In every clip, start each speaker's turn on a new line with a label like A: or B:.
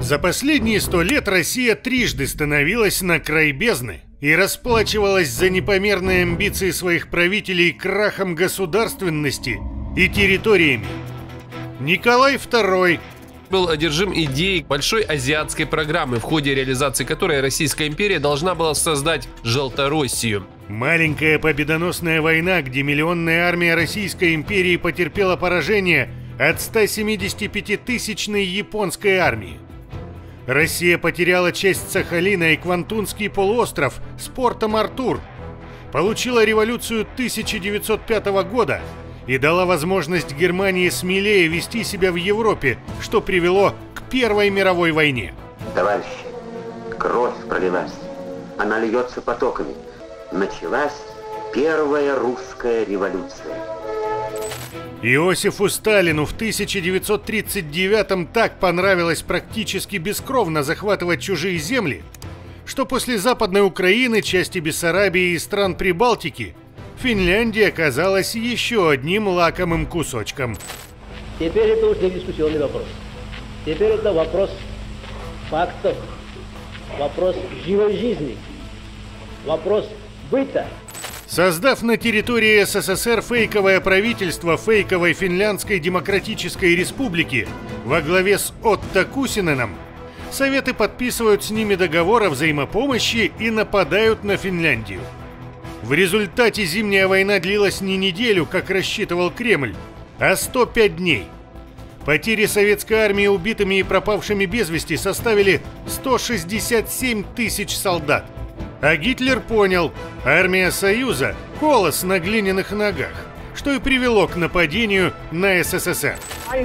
A: За последние 100 лет Россия трижды становилась на край бездны и расплачивалась за непомерные амбиции своих правителей крахом государственности и территориями. Николай II
B: был одержим идеей большой азиатской программы, в ходе реализации которой Российская империя должна была создать Желтороссию.
A: Маленькая победоносная война, где миллионная армия Российской империи потерпела поражение от 175-тысячной японской армии. Россия потеряла часть Сахалина и Квантунский полуостров с портом Артур, получила революцию 1905 года и дала возможность Германии смелее вести себя в Европе, что привело к Первой мировой войне.
C: Товарищи, кровь пролилась, она льется потоками. Началась Первая русская революция.
A: Иосифу Сталину в 1939-м так понравилось практически бескровно захватывать чужие земли, что после Западной Украины, части Бессарабии и стран Прибалтики Финляндия оказалась еще одним лакомым кусочком.
D: Теперь это уже не дискуссионный вопрос. Теперь это вопрос фактов, вопрос живой жизни, вопрос быта.
A: Создав на территории СССР фейковое правительство фейковой Финляндской Демократической Республики во главе с Отто Кусиненом, Советы подписывают с ними договор о взаимопомощи и нападают на Финляндию. В результате Зимняя война длилась не неделю, как рассчитывал Кремль, а 105 дней. Потери советской армии убитыми и пропавшими без вести составили 167 тысяч солдат. А Гитлер понял, армия Союза – колос на глиняных ногах, что и привело к нападению на СССР.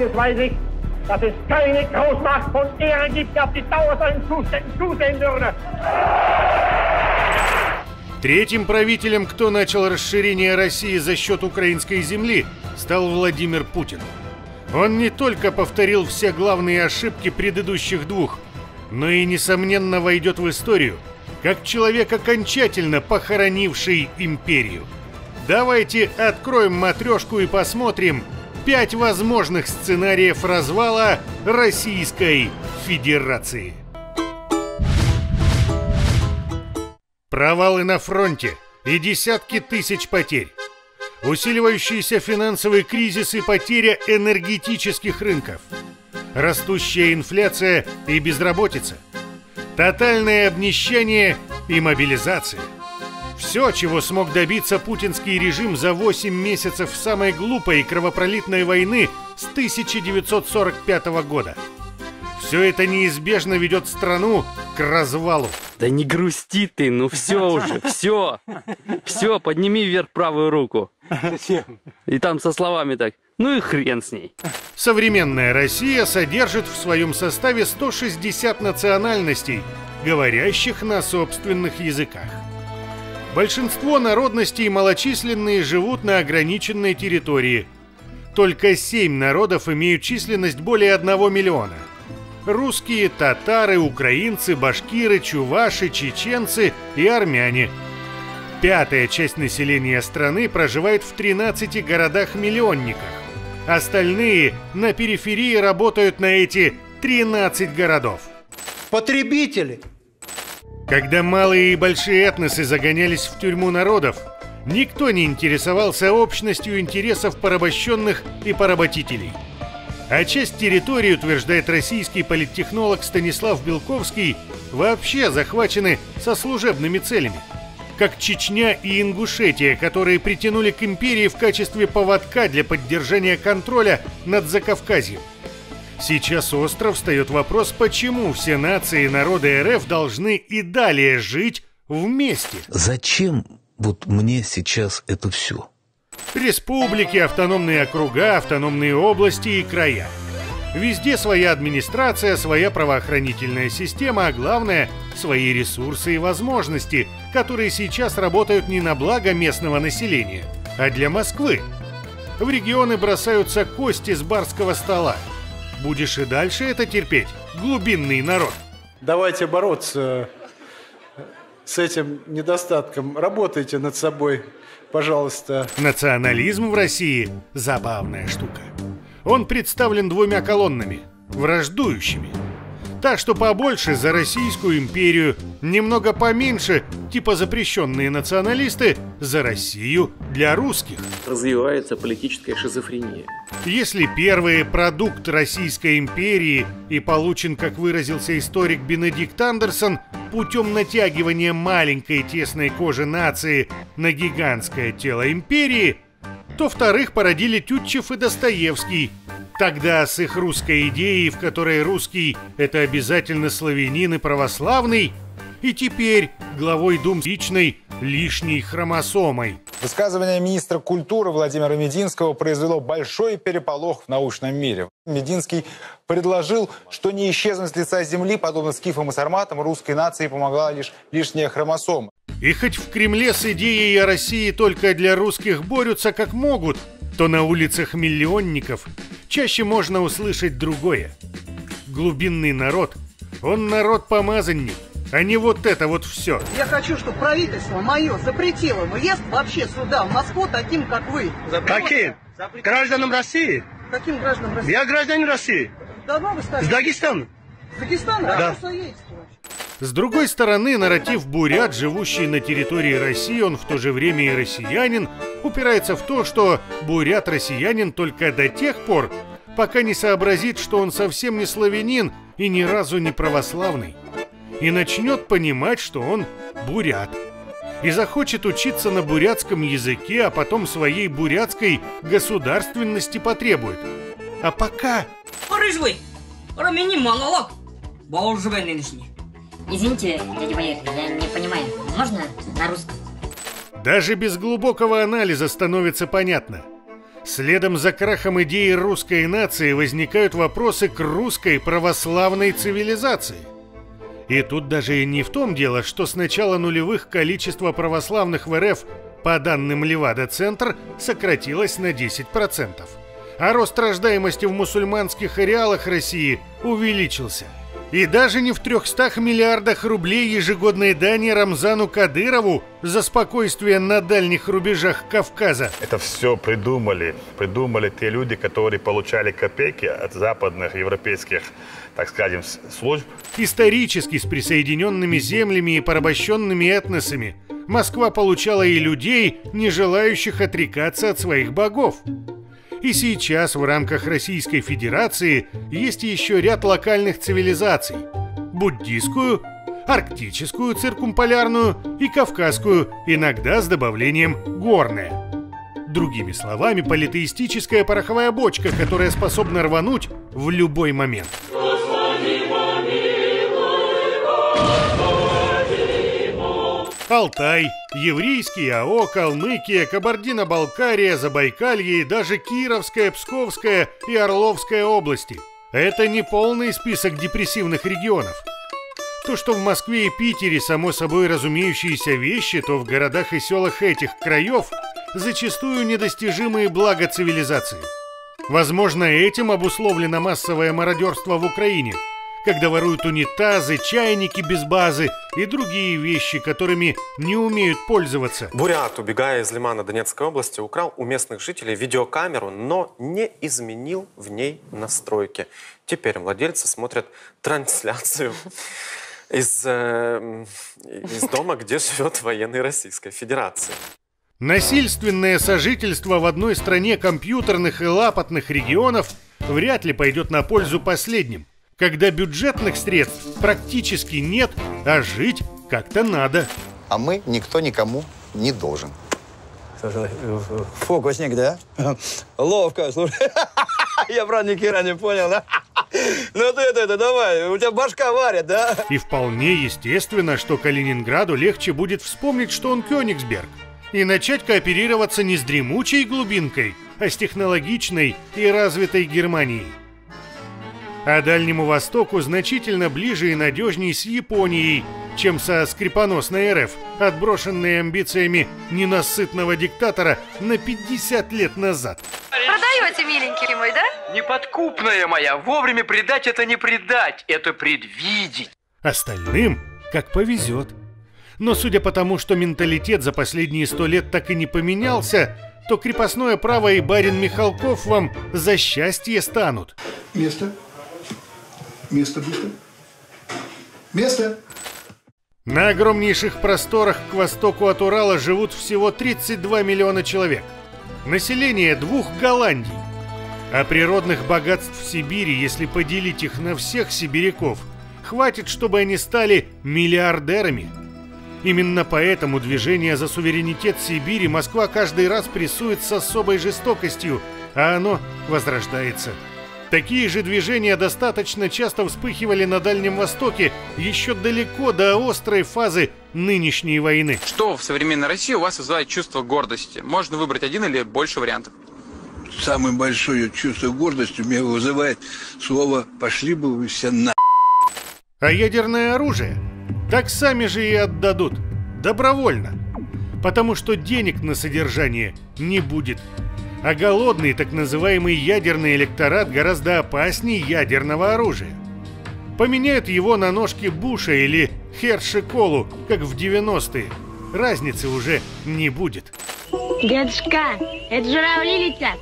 A: Третьим правителем, кто начал расширение России за счет украинской земли, стал Владимир Путин. Он не только повторил все главные ошибки предыдущих двух, но и, несомненно, войдет в историю как человек, окончательно похоронивший империю. Давайте откроем матрешку и посмотрим 5 возможных сценариев развала Российской Федерации. Провалы на фронте и десятки тысяч потерь. Усиливающийся финансовый кризис и потеря энергетических рынков. Растущая инфляция и безработица. Тотальное обнищание и мобилизация. Все, чего смог добиться путинский режим за 8 месяцев самой глупой и кровопролитной войны с 1945 года. Все это неизбежно ведет страну к развалу.
E: Да не грусти ты, ну все уже, все. Все, подними вверх правую руку.
F: Зачем?
E: И там со словами так, ну и хрен с ней.
A: Современная Россия содержит в своем составе 160 национальностей, говорящих на собственных языках. Большинство народностей малочисленные живут на ограниченной территории. Только 7 народов имеют численность более 1 миллиона. Русские, татары, украинцы, башкиры, чуваши, чеченцы и армяне. 1/5 часть населения страны проживает в 13 городах-миллионниках. Остальные на периферии работают на эти 13 городов.
F: Потребители!
A: Когда малые и большие этносы загонялись в тюрьму народов, никто не интересовался общностью интересов порабощенных и поработителей. А часть территории, утверждает российский политтехнолог Станислав Белковский, вообще захвачены со служебными целями, как Чечня и Ингушетия, которые притянули к империи в качестве поводка для поддержания контроля над Закавказьем. Сейчас остро встает вопрос, почему все нации и народы РФ должны и далее жить вместе.
G: Зачем вот мне сейчас это все?
A: Республики, автономные округа, автономные области и края. Везде своя администрация, своя правоохранительная система, а главное – свои ресурсы и возможности, которые сейчас работают не на благо местного населения, а для Москвы. В регионы бросаются кости с барского стола. Будешь и дальше это терпеть, глубинный народ?
F: Давайте бороться с этим недостатком. Работайте над собой, пожалуйста.
A: Национализм в России – забавная штука. Он представлен 2 колоннами, враждующими. Та, что побольше, за Российскую империю, немного поменьше, типа запрещенные националисты, за Россию для русских.
H: Развивается политическая шизофрения.
A: Если первый продукт Российской империи и получен, как выразился историк Бенедикт Андерсон, путем натягивания маленькой тесной кожи нации на гигантское тело империи, то вторых породили Тютчев и Достоевский. Тогда с их русской идеей, в которой русский – это обязательно славянин и православный, и теперь главой Думы лишней хромосомой.
I: Высказывание министра культуры Владимира Мединского произвело большой переполох в научном мире. Мединский предложил, что не исчезнуть с лица земли, подобно скифам и сарматам, русской нации помогла лишь лишняя хромосома.
A: И хоть в Кремле с идеей о России только для русских борются как могут, то на улицах миллионников чаще можно услышать другое. Глубинный народ, он народ-помазанник, а не вот это вот все.
J: Я хочу, чтобы правительство мое запретило въезд вообще сюда, в Москву, таким, как вы.
K: Каким? Гражданам России?
J: Каким гражданам России?
K: Я гражданин России.
J: Давно вы скажете?
K: С Дагестана.
J: С Дагестана?
K: Да.
A: С другой стороны, нарратив бурят, живущий на территории России, он в то же время и россиянин, упирается в то, что бурят-россиянин только до тех пор, пока не сообразит, что он совсем не славянин и ни разу не православный, и начнет понимать, что он бурят, и захочет учиться на бурятском языке, а потом своей бурятской государственности потребует. А пока...
L: Рыжий, мини монолог, боже нынешний.
M: Извините, дядя Валерий, я не понимаю, можно на русском?
A: Даже без глубокого анализа становится понятно. Следом за крахом идеи русской нации возникают вопросы к русской православной цивилизации. И тут даже и не в том дело, что с начала нулевых количество православных в РФ, по данным Левада-Центр, сократилось на 10%, а рост рождаемости в мусульманских ареалах России увеличился. И даже не в 300 миллиардах рублей ежегодной дани Рамзану Кадырову за спокойствие на дальних рубежах Кавказа.
N: Это все придумали те люди, которые получали копейки от западных европейских, так скажем, служб.
A: Исторически с присоединенными землями и порабощенными этносами Москва получала и людей, не желающих отрекаться от своих богов. И сейчас в рамках Российской Федерации есть еще ряд локальных цивилизаций – буддийскую, арктическую циркумполярную и кавказскую, иногда с добавлением горная. Другими словами, политеистическая пороховая бочка, которая способна рвануть в любой момент. Алтай, еврейский АО, Калмыкия, Кабардино-Балкария, Забайкалье и даже Кировская, Псковская и Орловская области. Это не полный список депрессивных регионов. То, что в Москве и Питере само собой разумеющиеся вещи, то в городах и селах этих краев зачастую недостижимые блага цивилизации. Возможно, этим обусловлено массовое мародерство в Украине, когда воруют унитазы, чайники без базы и другие вещи, которыми не умеют пользоваться.
O: Бурят, убегая из Лимана Донецкой области, украл у местных жителей видеокамеру, но не изменил в ней настройки. Теперь владельцы смотрят трансляцию из дома, где живет военный Российской Федерации.
A: Насильственное сожительство в одной стране компьютерных и лапотных регионов вряд ли пойдет на пользу последним, когда бюджетных средств практически нет, а жить как-то надо.
P: А мы никто никому не должен.
Q: Фокусник, да? Ловко, слушай. Я, правда, ни хера не понял, да? Ну ты это, давай, у тебя башка варит, да?
A: И вполне естественно, что Калининграду легче будет вспомнить, что он Кёнигсберг, и начать кооперироваться не с дремучей глубинкой, а с технологичной и развитой Германией. А Дальнему Востоку значительно ближе и надежней с Японией, чем со скрипоносной РФ, отброшенной амбициями ненасытного диктатора на 50 лет назад.
R: Продаете, миленький мой, да?
S: Неподкупная моя, вовремя предать это не предать, это предвидеть.
A: Остальным как повезет. Но судя по тому, что менталитет за последние 100 лет так и не поменялся, то крепостное право и барин Михалков вам за счастье станут.
T: Место быстро. место.
A: На огромнейших просторах к востоку от Урала живут всего 32 миллиона человек. Население 2 Голландий. А природных богатств в Сибири, если поделить их на всех сибиряков, хватит, чтобы они стали миллиардерами. Именно поэтому движение за суверенитет Сибири Москва каждый раз прессует с особой жестокостью, а оно возрождается. Такие же движения достаточно часто вспыхивали на Дальнем Востоке еще далеко до острой фазы нынешней войны.
U: Что в современной России у вас вызывает чувство гордости? Можно выбрать один или больше вариантов.
T: Самое большое чувство гордости у меня вызывает слово «пошли бы вы все на...».
A: А ядерное оружие? Так сами же и отдадут. Добровольно. Потому что денег на содержание не будет. А голодный так называемый ядерный электорат гораздо опаснее ядерного оружия. Поменяют его на ножки Буша или Херши-Колу, как в 90-е. Разницы уже не будет.
V: Дедушка, это журавли летят.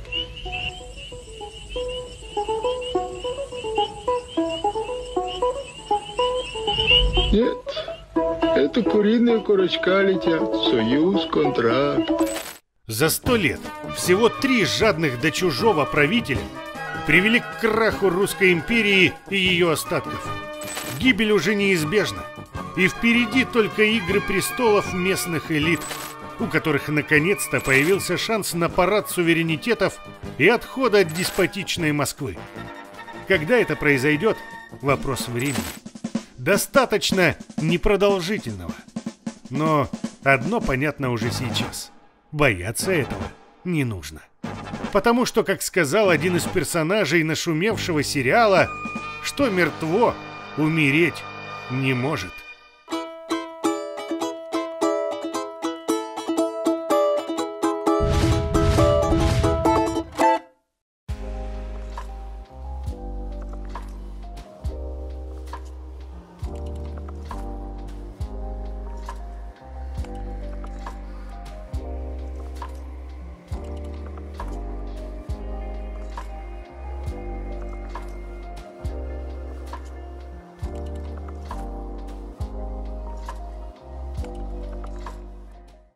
T: Нет, это куриные курочка летят. Союз, контракт.
A: За 100 лет всего 3 жадных до чужого правителя привели к краху Русской империи и ее остатков. Гибель уже неизбежна, и впереди только игры престолов местных элит, у которых наконец-то появился шанс на парад суверенитетов и отхода от деспотичной Москвы. Когда это произойдет – вопрос времени. Достаточно непродолжительного. Но одно понятно уже сейчас. Бояться этого не нужно. Потому что, как сказал один из персонажей нашумевшего сериала, что мертво, умереть не может.